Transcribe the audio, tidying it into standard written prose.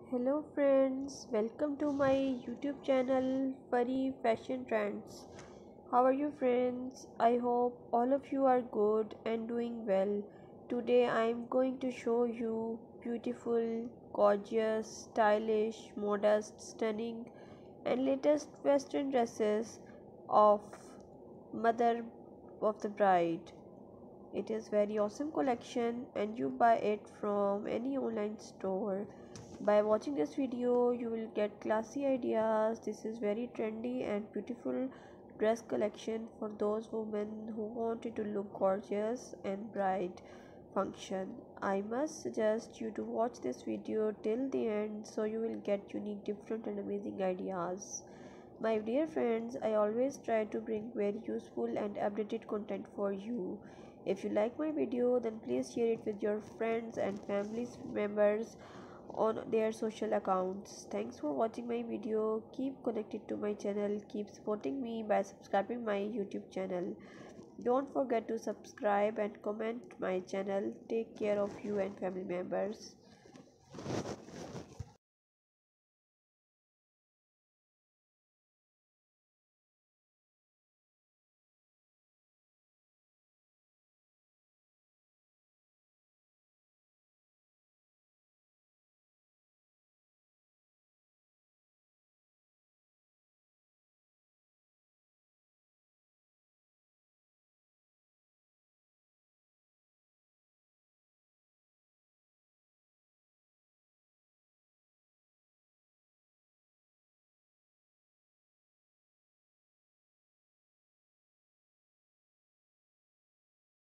Hello friends, welcome to my YouTube channel Furry Fashion Trends. How are you friends? I hope all of you are good and doing well. Today I am going to show you beautiful, gorgeous, stylish, modest, stunning and latest western dresses of mother of the bride. It is very awesome collection and you buy it from any online store. By watching this video you will get classy ideas. This is very trendy and beautiful dress collection for those women who wanted to look gorgeous and bright function. I must suggest you to watch this video till the end so you will get unique, different and amazing ideas. My dear friends, I always try to bring very useful and updated content for you. If you like my video, then please share it with your friends and family members on their social accounts. Thanks for watching my video. Keep connected to my channel. Keep supporting me by subscribing my YouTube channel. Don't forget to subscribe and comment my channel. Take care of you and family members.